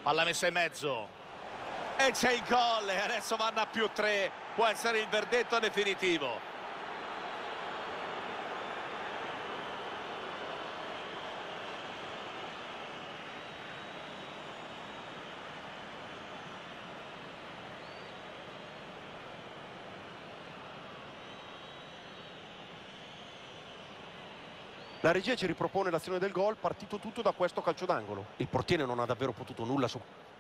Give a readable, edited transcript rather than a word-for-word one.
Palla messa in mezzo. E c'è il gol e adesso vanno a +3. Può essere il verdetto definitivo. La regia ci ripropone l'azione del gol, partito tutto da questo calcio d'angolo. Il portiere non ha davvero potuto nulla su...